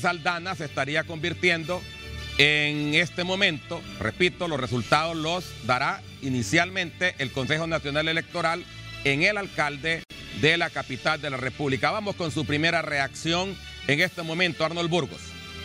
Aldana se estaría convirtiendo en este momento, repito, los resultados los dará inicialmente el Consejo Nacional Electoral en el alcalde de la capital de la República. Vamos con su primera reacción en este momento, Arnold Burgos.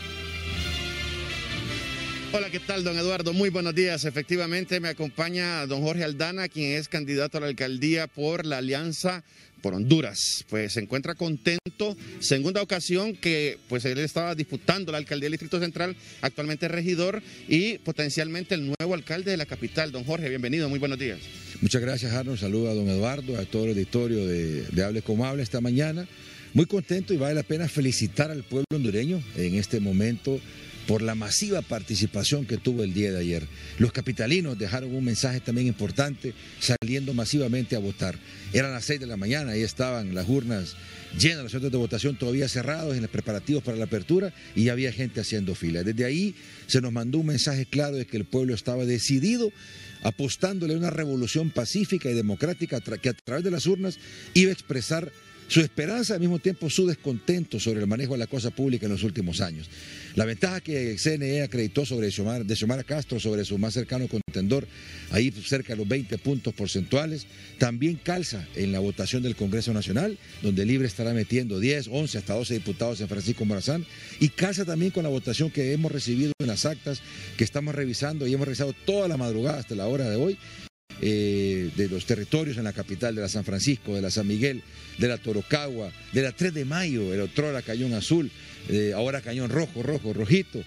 Hola, ¿qué tal, don Eduardo? Muy buenos días. Efectivamente, me acompaña don Jorge Aldana, quien es candidato a la alcaldía por la Alianza por Honduras. Pues se encuentra contento, segunda ocasión que pues él estaba disputando la alcaldía del Distrito Central, actualmente regidor y potencialmente el nuevo alcalde de la capital. Don Jorge, bienvenido, muy buenos días. Muchas gracias, Arnold. Saludo a don Eduardo, a todo el auditorio de Hable Como Hable esta mañana. Muy contento y vale la pena felicitar al pueblo hondureño en este momento por la masiva participación que tuvo el día de ayer. Los capitalinos dejaron un mensaje también importante, saliendo masivamente a votar. Eran las 6 de la mañana, ahí estaban las urnas llenas, los centros de votación todavía cerrados en los preparativos para la apertura y ya había gente haciendo fila. Desde ahí se nos mandó un mensaje claro de que el pueblo estaba decidido, apostándole a una revolución pacífica y democrática que a través de las urnas iba a expresar su esperanza, al mismo tiempo su descontento sobre el manejo de la cosa pública en los últimos años. La ventaja que el CNE acreditó de Xiomara Castro sobre su más cercano contendor, ahí cerca de los 20 puntos porcentuales, también calza en la votación del Congreso Nacional, donde Libre estará metiendo 10, 11, hasta 12 diputados en Francisco Morazán, y calza también con la votación que hemos recibido en las actas que estamos revisando y hemos revisado toda la madrugada hasta la hora de hoy, de los territorios en la capital, de la San Francisco, de la San Miguel, de la Torocagua, de la 3 de Mayo, el otrora Cañón Azul, ahora Cañón Rojito,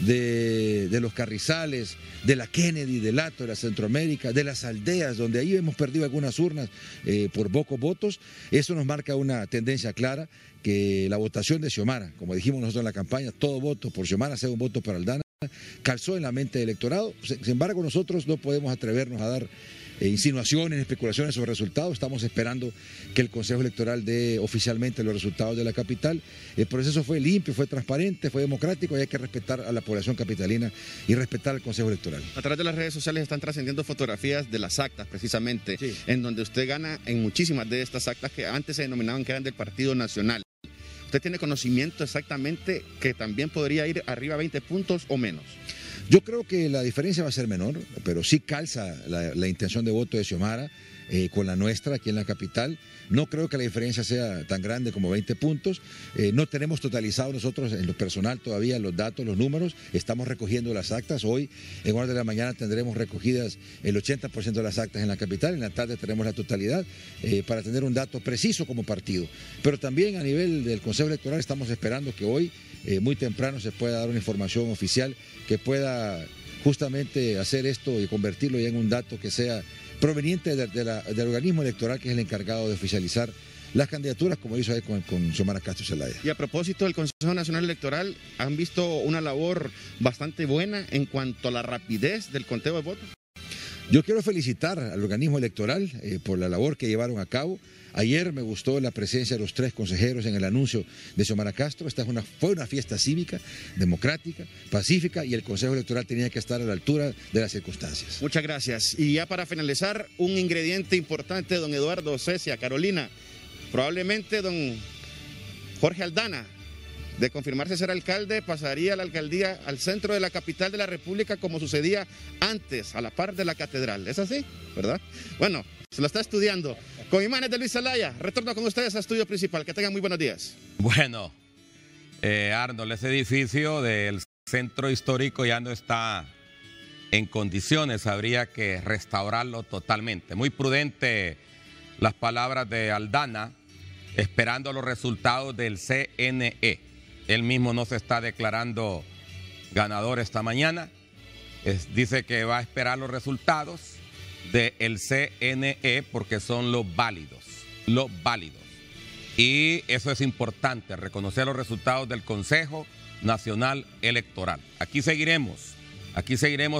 de los Carrizales, de la Kennedy, del Hato, de la Centroamérica, de las aldeas, donde ahí hemos perdido algunas urnas por pocos votos. Eso nos marca una tendencia clara, que la votación de Xiomara, como dijimos nosotros en la campaña, todo voto por Xiomara sea un voto para Aldana, calzó en la mente del electorado. Sin embargo, nosotros no podemos atrevernos a dar insinuaciones, especulaciones sobre resultados. Estamos esperando que el Consejo Electoral dé oficialmente los resultados de la capital. El proceso fue limpio, fue transparente, fue democrático y hay que respetar a la población capitalina y respetar al Consejo Electoral. A través de las redes sociales están trascendiendo fotografías de las actas, precisamente, sí, en donde usted gana en muchísimas de estas actas que antes se denominaban que eran del Partido Nacional. ¿Usted tiene conocimiento exactamente que también podría ir arriba a 20 puntos o menos? Yo creo que la diferencia va a ser menor, pero sí calza la intención de voto de Xiomara con la nuestra aquí en la capital. No creo que la diferencia sea tan grande como 20 puntos. No tenemos totalizado nosotros en lo personal todavía los datos, los números. Estamos recogiendo las actas. Hoy, en horas de la mañana, tendremos recogidas el 80% de las actas en la capital. En la tarde tenemos la totalidad para tener un dato preciso como partido. Pero también a nivel del Consejo Electoral estamos esperando que hoy, muy temprano, se pueda dar una información oficial que pueda justamente hacer esto y convertirlo ya en un dato que sea proveniente del organismo electoral, que es el encargado de oficializar las candidaturas, como hizo ahí con Xiomara Castro Zelaya. Y a propósito del Consejo Nacional Electoral, ¿han visto una labor bastante buena en cuanto a la rapidez del conteo de votos? Yo quiero felicitar al organismo electoral por la labor que llevaron a cabo. Ayer me gustó la presencia de los 3 consejeros en el anuncio de Xiomara Castro. Fue una fiesta cívica, democrática, pacífica, y el Consejo Electoral tenía que estar a la altura de las circunstancias. Muchas gracias. Y ya para finalizar, un ingrediente importante, don Eduardo, Cecia, Carolina, probablemente don Jorge Aldana, de confirmarse ser alcalde, pasaría la alcaldía al centro de la capital de la República, como sucedía antes, a la par de la catedral. ¿Es así? ¿Verdad? Bueno, se lo está estudiando. Con imágenes de Luis Zelaya, retorno con ustedes a Estudio Principal. Que tengan muy buenos días. Bueno, Arnold, ese edificio del centro histórico ya no está en condiciones, habría que restaurarlo totalmente. Muy prudente las palabras de Aldana, esperando los resultados del CNE. Él mismo no se está declarando ganador esta mañana. Dice que va a esperar los resultados del CNE porque son los válidos. Y eso es importante, reconocer los resultados del Consejo Nacional Electoral. Aquí seguiremos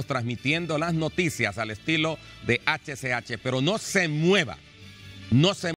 transmitiendo las noticias al estilo de HCH, pero no se mueva,